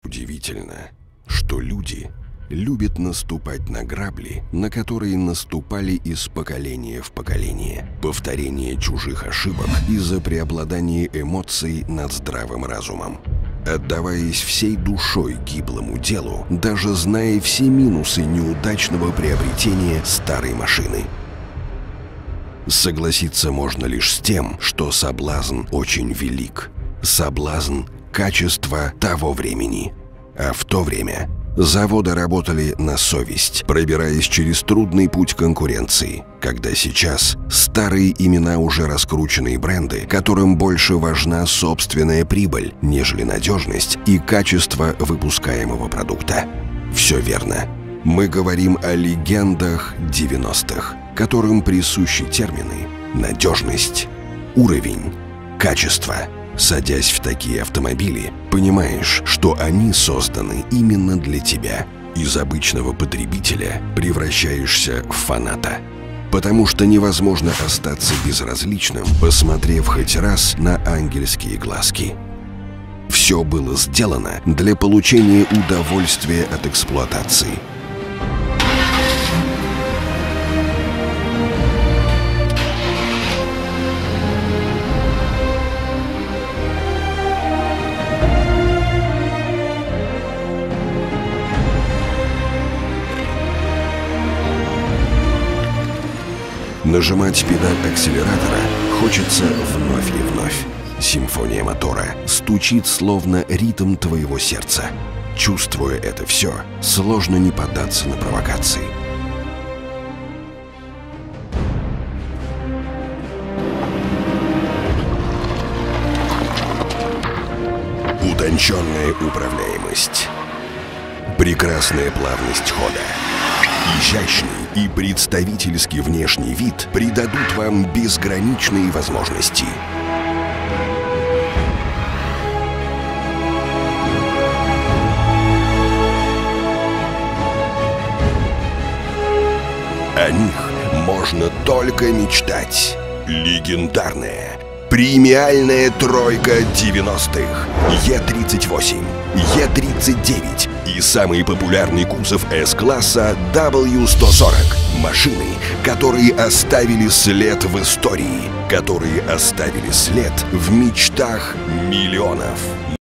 Удивительно, что люди любят наступать на грабли, на которые наступали из поколения в поколение. Повторение чужих ошибок из-за преобладания эмоций над здравым разумом. Отдаваясь всей душой гиблому делу, даже зная все минусы неудачного приобретения старой машины. Согласиться можно лишь с тем, что соблазн очень велик. Соблазн качества того времени. А в то время заводы работали на совесть, пробираясь через трудный путь конкуренции, когда сейчас старые имена уже раскрученные бренды, которым больше важна собственная прибыль, нежели надежность и качество выпускаемого продукта. Все верно. Мы говорим о легендах 90-х, которым присущи термины «надежность», «уровень», «качество». Садясь в такие автомобили, понимаешь, что они созданы именно для тебя. Из обычного потребителя превращаешься в фаната. Потому что невозможно остаться безразличным, посмотрев хоть раз на ангельские глазки. Все было сделано для получения удовольствия от эксплуатации. Нажимать педаль акселератора хочется вновь и вновь. Симфония мотора стучит словно ритм твоего сердца. Чувствуя это все, сложно не поддаться на провокации. Утонченная управляемость. Прекрасная плавность хода. Изящный и представительский внешний вид придадут вам безграничные возможности. О них можно только мечтать. Легендарная премиальная тройка 90-х. Е38, Е39 и самый популярный кузов С-класса W140. Машины, которые оставили след в истории, которые оставили след в мечтах миллионов.